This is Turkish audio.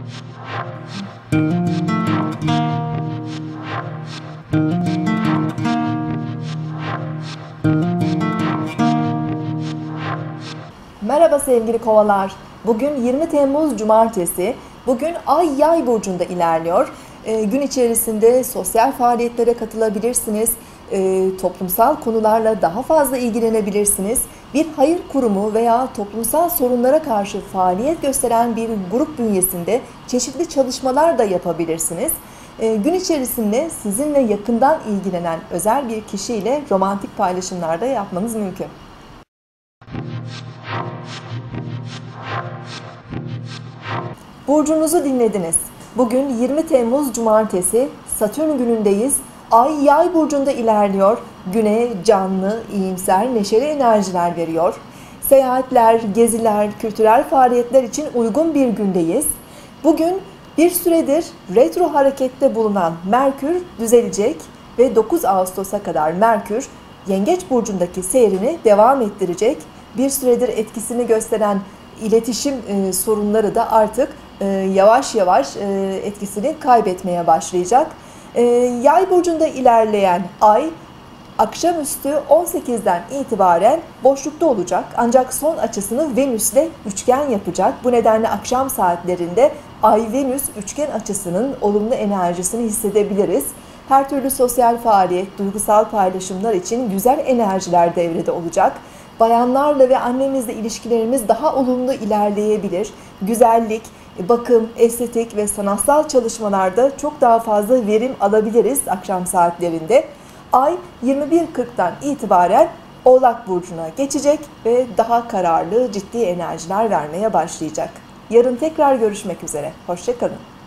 Merhaba sevgili kovalar. Bugün 20 Temmuz Cumartesi. Bugün Ay Yay burcunda ilerliyor. Gün içerisinde sosyal faaliyetlere katılabilirsiniz. Toplumsal konularla daha fazla ilgilenebilirsiniz. Bir hayır kurumu veya toplumsal sorunlara karşı faaliyet gösteren bir grup bünyesinde çeşitli çalışmalar da yapabilirsiniz. Gün içerisinde sizinle yakından ilgilenen özel bir kişiyle romantik paylaşımlar da yapmanız mümkün. Burcunuzu dinlediniz. Bugün 20 Temmuz Cumartesi, Satürn günündeyiz. Ay Yay burcunda ilerliyor. Güne canlı, iyimser, neşeli enerjiler veriyor. Seyahatler, geziler, kültürel faaliyetler için uygun bir gündeyiz. Bugün bir süredir retro harekette bulunan Merkür düzelecek ve 9 Ağustos'a kadar Merkür Yengeç burcundaki seyrini devam ettirecek. Bir süredir etkisini gösteren iletişim sorunları da artık yavaş yavaş etkisini kaybetmeye başlayacak. Yay burcunda ilerleyen Ay akşamüstü 18'den itibaren boşlukta olacak. Ancak son açısını Venüs'le üçgen yapacak. Bu nedenle akşam saatlerinde Ay-Venüs üçgen açısının olumlu enerjisini hissedebiliriz. Her türlü sosyal faaliyet, duygusal paylaşımlar için güzel enerjiler devrede olacak. Bayanlarla ve annemizle ilişkilerimiz daha olumlu ilerleyebilir. Güzellik, bakım, estetik ve sanatsal çalışmalarda çok daha fazla verim alabiliriz akşam saatlerinde. Ay 21.40'dan itibaren Oğlak burcuna geçecek ve daha kararlı, ciddi enerjiler vermeye başlayacak. Yarın tekrar görüşmek üzere. Hoşça kalın.